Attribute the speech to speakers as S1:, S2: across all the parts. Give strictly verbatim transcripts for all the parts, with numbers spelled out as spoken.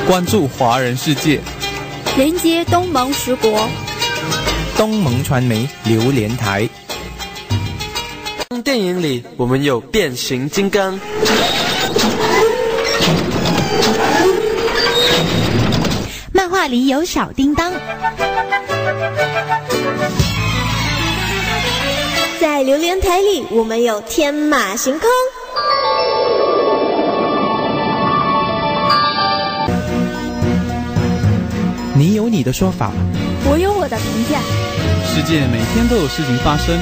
S1: 关注华人世界，
S2: 连接东盟十国。
S3: 东盟传媒榴莲台。
S4: 电影里我们有变形金刚，
S5: 漫画里有小叮当，
S6: 在榴莲台里我们有天马行空。
S3: 你有你的说法，
S2: 我有我的评价。
S1: 世界每天都有事情发生。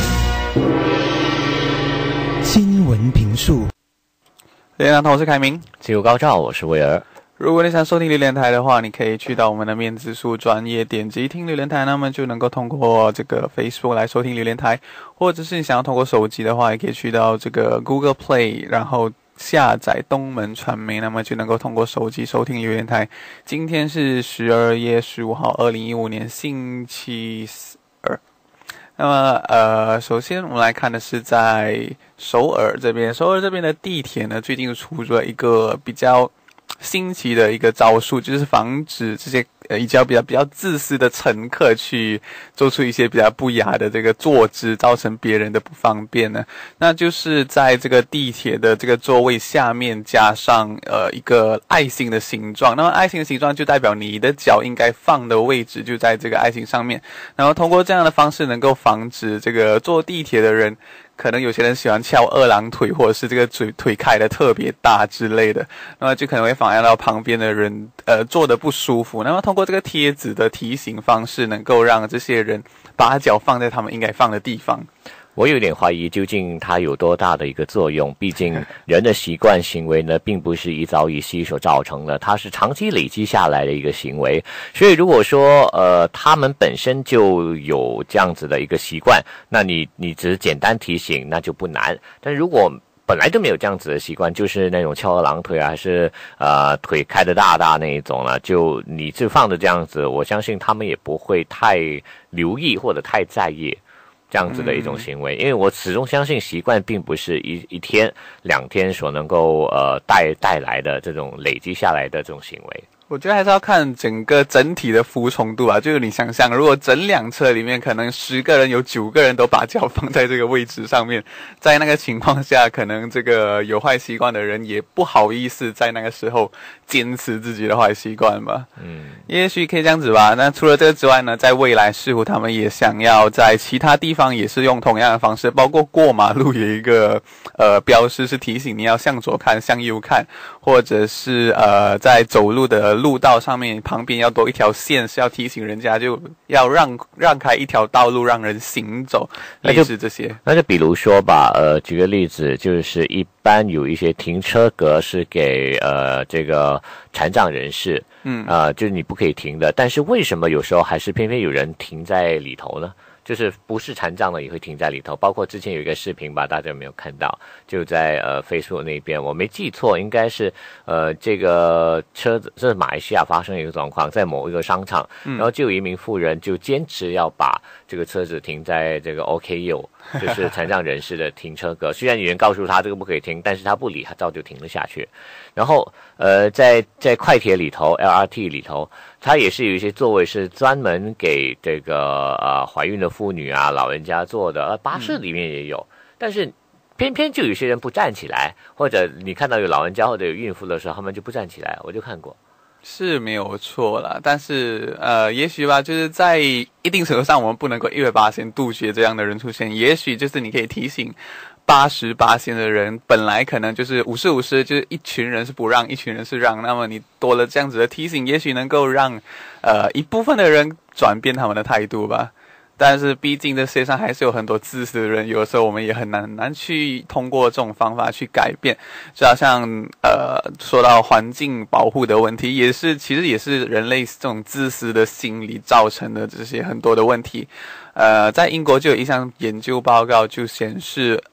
S3: 新闻评述。
S1: 榴莲台，我是凯明。
S7: 自由高照，我是威尔。
S1: 如果你想收听榴莲台的话，你可以去到我们的面子书专页点击听榴莲台，那么就能够通过这个 Facebook 来收听榴莲台，或者是你想要通过手机的话，也可以去到这个 Google Play， 然后下载东门传媒，那么就能够通过手机收听榴莲台。今天是十二月十五号，二零一五年星期二。那么呃，首先我们来看的是在首尔这边，首尔这边的地铁呢，最近出了一个比较新奇的一个招数，就是防止这些呃比较比较比较自私的乘客去做出一些比较不雅的这个坐姿，造成别人的不方便呢。那就是在这个地铁的这个座位下面加上呃一个爱心的形状，那么爱心的形状就代表你的脚应该放的位置就在这个爱心上面，然后通过这样的方式能够防止这个坐地铁的人。可能有些人喜欢翘二郎腿，或者是这个腿腿开的特别大之类的，那么就可能会妨碍到旁边的人呃坐得不舒服。那么通过这个贴纸的提醒方式，能够让这些人把脚放在他们应该放的地方。
S7: 我有点怀疑究竟它有多大的一个作用，毕竟人的习惯行为呢并不是一朝一夕所造成的，它是长期累积下来的一个行为。所以如果说呃他们本身就有这样子的一个习惯，那你你只是简单提醒那就不难，但如果本来就没有这样子的习惯，就是那种翘二郎腿啊，还是呃腿开得大大那一种呢，就你就放着这样子，我相信他们也不会太留意或者太在意这样子的一种行为，因为我始终相信习惯并不是一一天两天所能够呃带带来的这种累积下来的这种行为。
S1: 我觉得还是要看整个整体的服从度啊，就是你想象，如果整辆车里面可能十个人有九个人都把脚放在这个位置上面，在那个情况下，可能这个有坏习惯的人也不好意思在那个时候坚持自己的坏习惯吧。嗯，也许可以这样子吧。那除了这个之外呢，在未来似乎他们也想要在其他地方也是用同样的方式，包括过马路有一个呃标识是提醒你要向左看、向右看，或者是呃在走路的路道上面旁边要多一条线，是要提醒人家就要让让开一条道路让人行走，类似这些。
S7: 那就比如说吧，呃，举个例子，就是一般有一些停车格是给呃这个残障人士，嗯，啊、呃，就是你不可以停的，但是为什么有时候还是偏偏有人停在里头呢？就是不是残障的也会停在里头，包括之前有一个视频吧，大家有没有看到？就在呃 Facebook 那边，我没记错，应该是呃这个车子，这是马来西亚发生一个状况，在某一个商场，然后就有一名妇人就坚持要把这个车子停在这个 O K U， 就是残障人士的停车格。虽然有人告诉他这个不可以停，但是他不理，他照旧停了下去。然后呃在在快铁里头 L R T 里头，它也是有一些座位是专门给这个呃怀孕的妇女啊、老人家坐的，呃巴士里面也有，嗯、但是偏偏就有些人不站起来，或者你看到有老人家或者有孕妇的时候，他们就不站起来，我就看过。
S1: 是没有错啦，但是呃，也许吧，就是在一定程度上，我们不能够一百八十杜绝这样的人出现。也许就是你可以提醒八十八线的人，本来可能就是五十五十，就是一群人是不让，一群人是让。那么你多了这样子的提醒，也许能够让呃一部分的人转变他们的态度吧。但是毕竟这世界上还是有很多自私的人，有的时候我们也很难难去通过这种方法去改变。就好像呃说到环境保护的问题，也是其实也是人类这种自私的心理造成的这些很多的问题。呃，在英国就有一项研究报告就显示，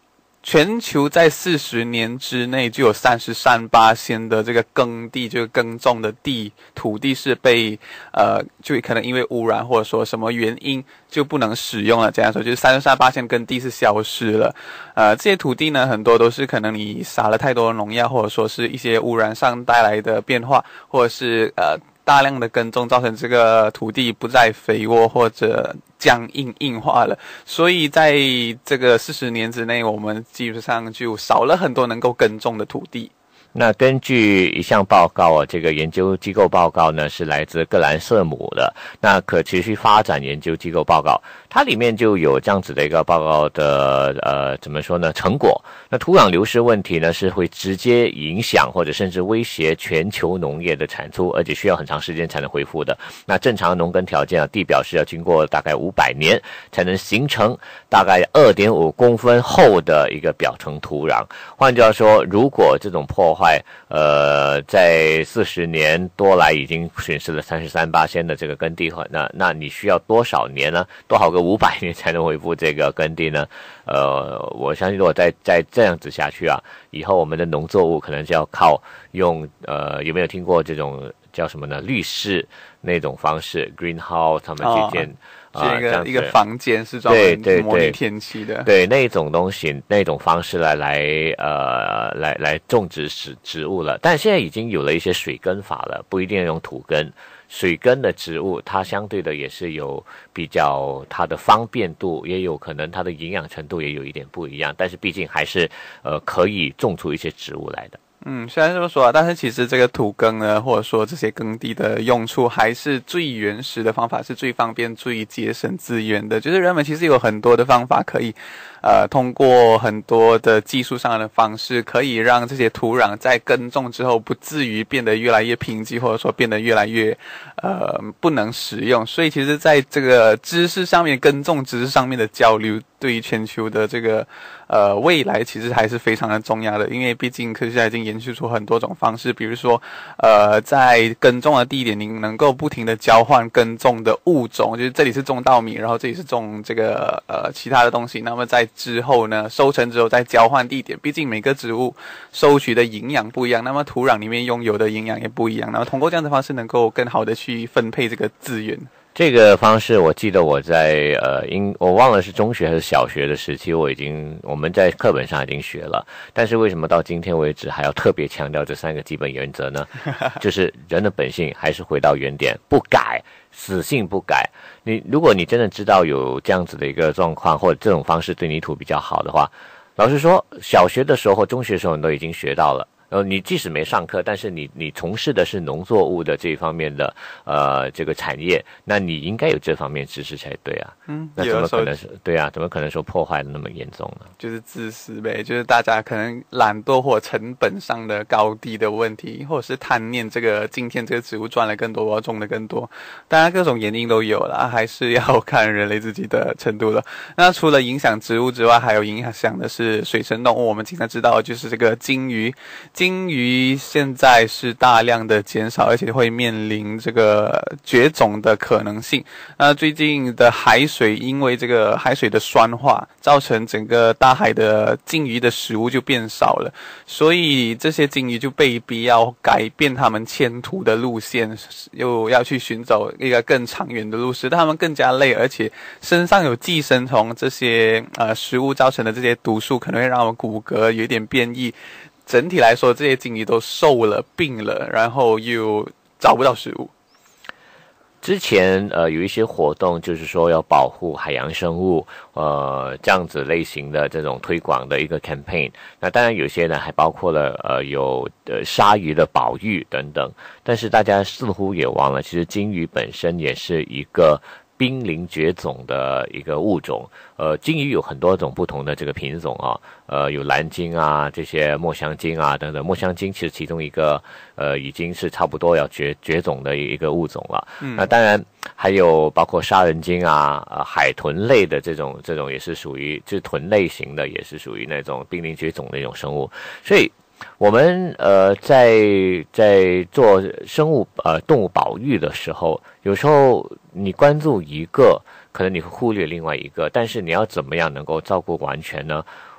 S1: 全球在四十年之内就有三十三巴仙的这个耕地，就是耕种的地土地是被呃，就可能因为污染或者说什么原因就不能使用了。这样说就是三十三巴仙耕地是消失了。呃，这些土地呢，很多都是可能你撒了太多农药，或者说是一些污染上带来的变化，或者是呃。大量的耕种造成这个土地不再肥沃或者僵硬硬化了，所以在这个四十年之内，我们基本上就少了很多能够耕种的土地。
S7: 那根据一项报告啊，这个研究机构报告呢是来自格兰瑟姆的，那可持续发展研究机构报告，它里面就有这样子的一个报告的呃怎么说呢成果。那土壤流失问题呢是会直接影响或者甚至威胁全球农业的产出，而且需要很长时间才能恢复的。那正常农耕条件啊，地表是要经过大概五百年才能形成大概 二点五公分厚的一个表层土壤。换句话说，如果这种破坏呃在四十年多来已经损失了三十三巴仙的这个耕地，那那你需要多少年呢？多好个五百年才能恢复这个耕地呢？呃，我相信如果再再这样子下去啊，以后我们的农作物可能就要靠用呃，有没有听过这种叫什么呢？绿室那种方式 ，greenhouse 他们去建。
S1: 哦是一个、呃、一个房间是专门模拟天气的，
S7: 对, 对, 对那种东西那种方式来来呃来来种植植植物了。但现在已经有了一些水耕法了，不一定要用土耕。水耕的植物它相对的也是有比较它的方便度，也有可能它的营养程度也有一点不一样，但是毕竟还是呃可以种出一些植物来的。
S1: 嗯，虽然这么说啊，但是其实这个土耕呢，或者说这些耕地的用处，还是最原始的方法，是最方便、最节省资源的。就是人们其实有很多的方法可以，呃，通过很多的技术上的方式，可以让这些土壤在耕种之后，不至于变得越来越贫瘠，或者说变得越来越呃不能使用。所以，其实在这个知识上面，耕种知识上面的交流，对于全球的这个呃未来，其实还是非常的重要的。因为毕竟科学家已经研究出很多种方式，比如说，呃，在耕种的地点，你能够不停的交换耕种的物种，就是这里是种稻米，然后这里是种这个呃其他的东西。那么在之后呢，收成之后再交换地点，毕竟每个植物收取的营养不一样，那么土壤里面拥有的营养也不一样。然后通过这样的方式，能够更好的去分配这个资源。
S7: 这个方式，我记得我在呃，因我忘了是中学还是小学的时期，我已经我们在课本上已经学了。但是为什么到今天为止还要特别强调这三个基本原则呢？就是人的本性还是回到原点，不改，死性不改。你如果你真的知道有这样子的一个状况，或者这种方式对泥土比较好的话，老实说，小学的时候或中学的时候你都已经学到了。然后你即使没上课，但是你你从事的是农作物的这一方面的呃这个产业，那你应该有这方面知识才对啊。嗯，那怎么可能是对啊？怎么可能说破坏的那么严重呢？
S1: 就是自私呗，就是大家可能懒惰或成本上的高低的问题，或者是贪念这个今天这个植物赚了更多，我要种的更多。当然各种原因都有啦，还是要看人类自己的程度了。那除了影响植物之外，还有影响的是水生动物。我们经常知道就是这个鲸鱼。鲸鱼现在是大量的减少，而且会面临这个绝种的可能性。那最近的海水因为这个海水的酸化，造成整个大海的鲸鱼的食物就变少了，所以这些鲸鱼就被逼要改变他们迁徙的路线，又要去寻找一个更长远的路，使他们更加累，而且身上有寄生虫，这些呃食物造成的这些毒素可能会让我们骨骼有一点变异。整体来说，这些鲸鱼都瘦了、病了，然后又找不到食物。
S7: 之前呃有一些活动，就是说要保护海洋生物，呃这样子类型的这种推广的一个 campaign。那当然有些呢还包括了呃有呃鲨鱼的保育等等。但是大家似乎也忘了，其实鲸鱼本身也是一个濒临绝种的一个物种。呃，鲸鱼有很多种不同的这个品种啊，呃，有蓝鲸啊，这些墨香鲸啊等等。墨香鲸其实其中一个呃已经是差不多要绝绝种的一个物种了。嗯，那当然还有包括杀人鲸啊、呃、海豚类的这种这种也是属于就是豚类型的，也是属于那种濒临绝种的一种生物。所以我们呃在在做生物呃动物保育的时候，有时候你关注一个，可能你会忽略另外一个，但是你要怎么样能够照顾完全呢？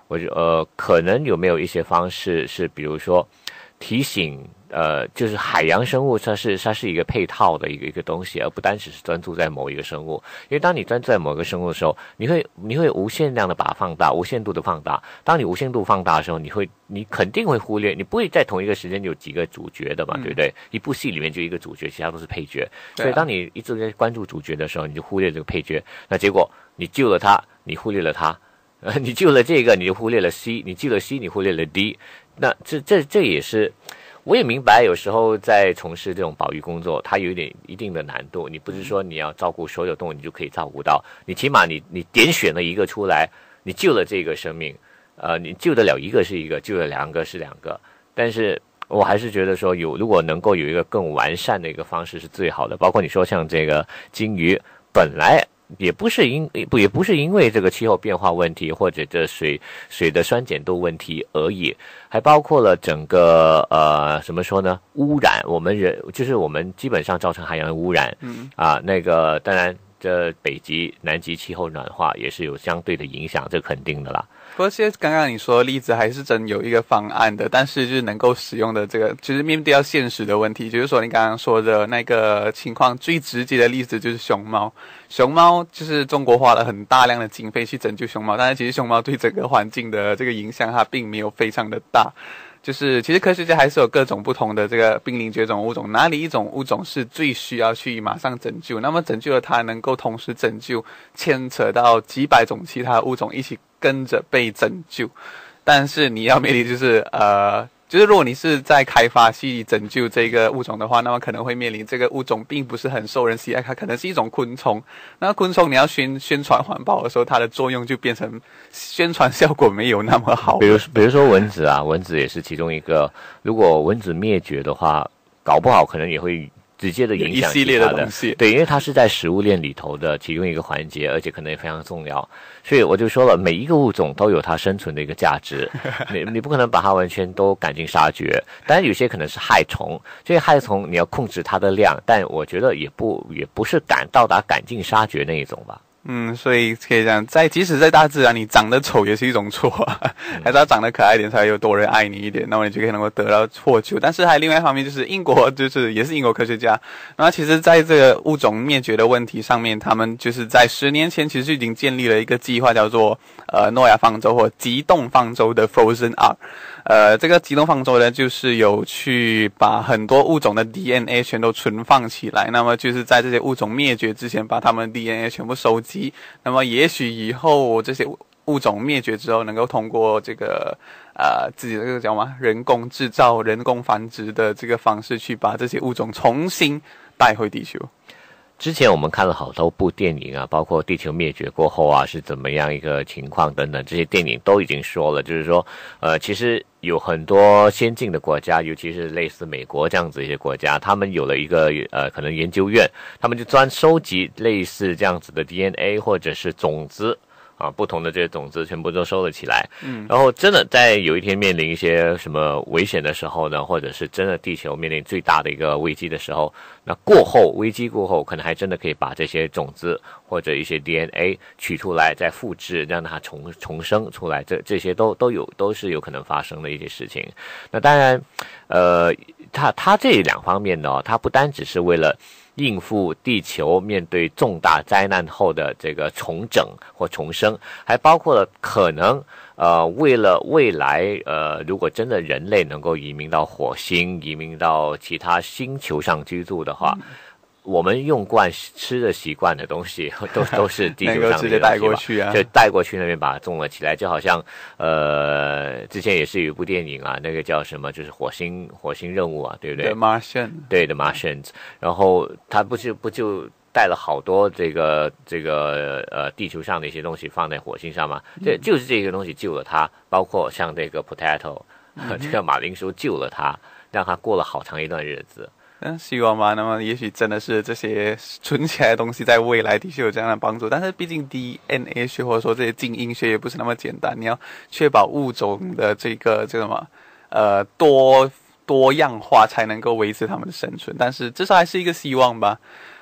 S7: 我就呃，可能有没有一些方式是，比如说提醒。呃，就是海洋生物，它是它是一个配套的一个一个东西，而不单只是专注在某一个生物。因为当你专注在某个生物的时候，你会你会无限量的把它放大，无限度的放大。当你无限度放大的时候，你会你肯定会忽略，你不会在同一个时间有几个主角的嘛，嗯、对不对？一部戏里面就一个主角，其他都是配角。所以当你一直在关注主角的时候，你就忽略这个配角。那结果你救了他，你忽略了他。呃，你救了这个，你就忽略了 C； 你救了 C， 你忽略了 D。那这这这也是。我也明白，有时候在从事这种保育工作，它有一点一定的难度。你不是说你要照顾所有动物，你就可以照顾到。你起码你你点选了一个出来，你救了这个生命，呃，你救得了一个是一个，救了两个是两个。但是我还是觉得说有，如果能够有一个更完善的一个方式是最好的。包括你说像这个鲸鱼，本来。也不是因不也不是因为这个气候变化问题或者这水水的酸碱度问题而已，还包括了整个呃怎么说呢污染，我们人就是我们基本上造成海洋的污染，嗯啊那个当然这北极南极气候暖化也是有相对的影响，这肯定的啦。
S1: 不过，现在刚刚你说的例子还是真有一个方案的，但是就是能够使用的这个，就是面对到现实的问题，就是说你刚刚说的那个情况，最直接的例子就是熊猫。熊猫就是中国花了很大量的经费去拯救熊猫，但是其实熊猫对整个环境的这个影响，它并没有非常的大。就是其实科学家还是有各种不同的这个濒临绝种物种，哪里一种物种是最需要去马上拯救，那么拯救了它，能够同时拯救牵扯到几百种其他物种一起跟着被拯救。但是你要面临就是呃就是如果你是在开发去拯救这个物种的话，那么可能会面临这个物种并不是很受人喜爱，它可能是一种昆虫。那昆虫你要宣宣传环保的时候，它的作用就变成宣传效果没有那么好。
S7: 比如比如说蚊子啊，蚊子也是其中一个。如果蚊子灭绝的话，搞不好可能也会直接的影响
S1: 一系列的东西。
S7: 对，因为它是在食物链里头的其中一个环节，而且可能也非常重要。所以我就说了，每一个物种都有它生存的一个价值，你你不可能把它完全都赶尽杀绝。当然有些可能是害虫，这些害虫你要控制它的量，但我觉得也不也不是赶到达赶尽杀绝那一种吧。
S1: 嗯，所以可以讲，在即使在大自然，你长得丑也是一种错、啊，还是要长得可爱一点，才有多人爱你一点，那么你就可以能够得到获救。但是还有另外一方面，就是英国，就是也是英国科学家，然后其实在这个物种灭绝的问题上面，他们就是在十年前其实已经建立了一个计划，叫做呃诺亚方舟或极冻方舟的 Frozen Ark。呃，这个极冻方舟呢，就是有去把很多物种的 D N A 全都存放起来，那么就是在这些物种灭绝之前，把它们 D N A 全部收集。那么也许以后这些物种灭绝之后，能够通过这个呃自己的这个叫什么人工制造、人工繁殖的这个方式，去把这些物种重新带回地球。
S7: 之前我们看了好多部电影啊，包括地球灭绝过后啊是怎么样一个情况等等，这些电影都已经说了，就是说呃其实有很多先进的国家，尤其是类似美国这样子一些国家，他们有了一个呃可能研究院，他们就专收集类似这样子的 D N A 或者是种子啊，不同的这些种子全部都收了起来，嗯，然后真的在有一天面临一些什么危险的时候呢，或者是真的地球面临最大的一个危机的时候，那过后危机过后，可能还真的可以把这些种子或者一些 D N A 取出来，再复制，让它重重生出来，这这些都都有都是有可能发生的一些事情。那当然，呃，它它这两方面呢，它不单只是为了应付地球面对重大灾难后的这个重整或重生，还包括了可能呃为了未来呃如果真的人类能够移民到火星，移民到其他星球上居住的话，嗯，我们用惯吃的习惯的东西都都是地球上的
S1: 直接带过去啊，
S7: 就带过去那边把它种了起来，就好像呃之前也是有一部电影啊，那个叫什么，就是火星火星任务啊，对不对
S1: ？The Martian，
S7: 对 The Martians， 然后他不就不就带了好多这个这个呃地球上的一些东西放在火星上嘛，这就是这个东西救了他，包括像这个 potato，嗯，这个马铃薯救了他，让他过了好长一段日子。
S1: 嗯，希望吧。那么也许真的是这些存起来的东西在未来的确有这样的帮助，但是毕竟 D N A 学或者说这些基因学也不是那么简单，你要确保物种的这个这个什么呃多多样化才能够维持它们的生存，但是至少还是一个希望吧。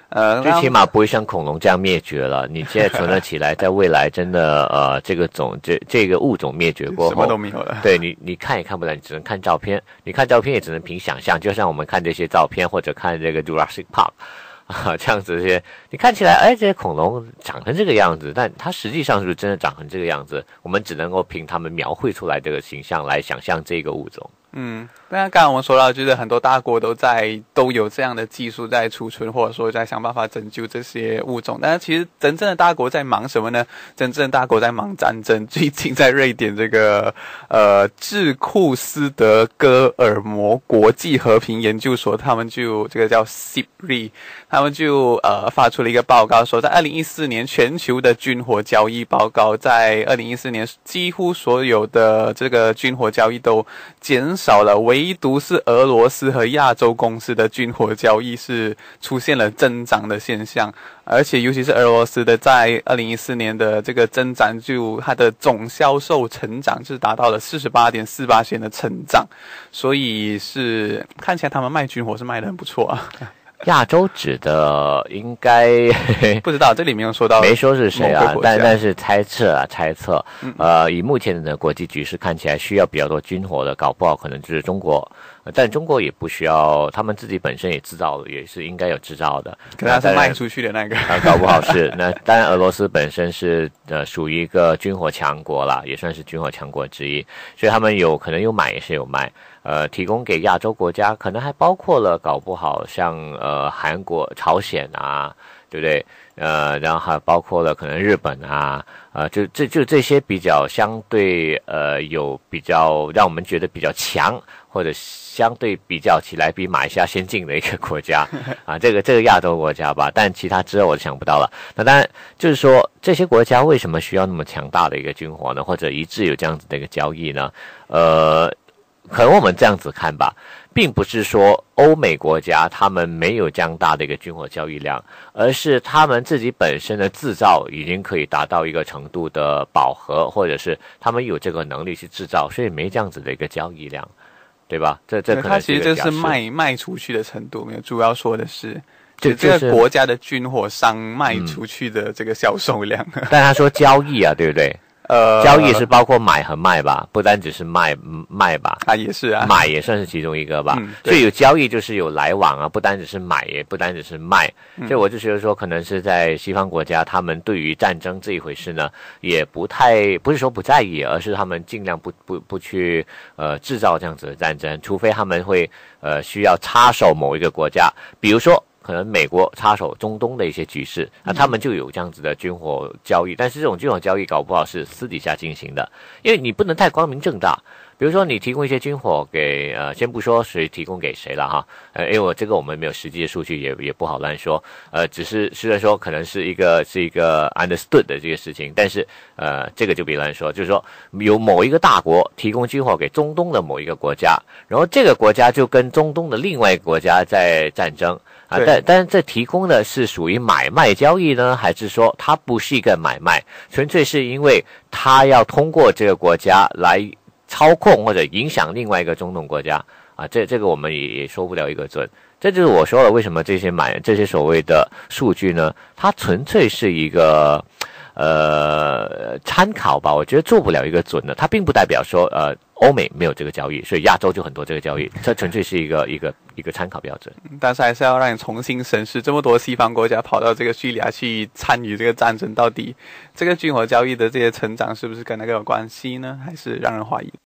S1: 呃，
S7: 最起码不会像恐龙这样灭绝了。你现在存了起来，在未来真的呃，这个种这这个物种灭绝过后，
S1: 什么都没有了。
S7: 对你，你看也看不到，你只能看照片。你看照片也只能凭想象，就像我们看这些照片或者看这个 Jurassic Park 啊，这样子这些，你看起来哎，这些恐龙长成这个样子，但它实际上是不是真的长成这个样子？我们只能够凭他们描绘出来这个形象来想象这个物种。
S1: 嗯，那刚才我们说到，就是很多大国都在都有这样的技术在储存，或者说在想办法拯救这些物种。但是其实真正的大国在忙什么呢？真正的大国在忙战争。最近在瑞典这个呃智库斯德哥尔摩国际和平研究所，他们就这个叫 S I P R I， 他们就呃发出了一个报告，说在二零一四年全球的军火交易报告，在二零一四年几乎所有的这个军火交易都减少了，唯独是俄罗斯和亚洲公司的军火交易是出现了增长的现象，而且尤其是俄罗斯的在二零一四年的这个增长，就它的总销售成长是达到了 百分之四十八点四 的成长，所以是看起来他们卖军火是卖得很不错啊。
S7: 亚洲指的应该
S1: 不知道，这里没有说到，
S7: 没说是谁啊，但但是猜测啊，猜测，
S1: 嗯、
S7: 呃，以目前的国际局势看起来，需要比较多军火的，搞不好可能就是中国，呃、但中国也不需要，他们自己本身也制造，也是应该有制造的，
S1: 可能他是卖出去的那个，
S7: 啊，搞不好是。那当然，俄罗斯本身是呃属于一个军火强国啦，也算是军火强国之一，所以他们有可能有买也是有卖。呃，提供给亚洲国家，可能还包括了搞不好像呃韩国、朝鲜啊，对不对？呃，然后还包括了可能日本啊，呃，就这就这些比较相对呃有比较让我们觉得比较强，或者相对比较起来比马来西亚先进的一个国家啊，这个这个亚洲国家吧，但其他之后我就想不到了。那当然就是说这些国家为什么需要那么强大的一个军火呢？或者一致有这样子的一个交易呢？呃。可能我们这样子看吧，并不是说欧美国家他们没有这样大的一个军火交易量，而是他们自己本身的制造已经可以达到一个程度的饱和，或者是他们有这个能力去制造，所以没这样子的一个交易量，对吧？这这可能是一个假设。
S1: 它其实这是卖卖出去的程度，没有主要说的是。
S7: 就
S1: 这个国家的军火商卖出去的这个销售量，嗯、
S7: 但他说交易啊，对不对？呃，交易是包括买和卖吧，不单只是卖卖吧，
S1: 啊也是啊，
S7: 买也算是其中一个吧。嗯、所以有交易就是有来往啊，不单只是买，也不单只是卖。嗯、所以我就觉得说，可能是在西方国家，他们对于战争这一回事呢，也不太不是说不在意，而是他们尽量不不不去呃制造这样子的战争，除非他们会呃需要插手某一个国家，比如说。可能美国插手中东的一些局势，那他们就有这样子的军火交易，但是这种军火交易搞不好是私底下进行的，因为你不能太光明正大。比如说你提供一些军火给呃，先不说谁提供给谁了哈，呃，因为我这个我们没有实际的数据，也也不好乱说，呃，只是虽然说可能是一个是一个 understood 的这个事情，但是呃，这个就别乱说，就是说有某一个大国提供军火给中东的某一个国家，然后这个国家就跟中东的另外一个国家在战争啊，但但这提供的是属于买卖交易呢，还是说它不是一个买卖，纯粹是因为它要通过这个国家来操控或者影响另外一个中东国家啊，这这个我们也也说不了一个准。这就是我说了，为什么这些买这些所谓的数据呢？它纯粹是一个呃参考吧，我觉得做不了一个准的。它并不代表说呃欧美没有这个交易，所以亚洲就很多这个交易，这纯粹是一个一个一个参考标准。
S1: 但是还是要让你重新审视，这么多西方国家跑到这个叙利亚去参与这个战争，到底这个军火交易的这些成长是不是跟那个有关系呢？还是让人怀疑？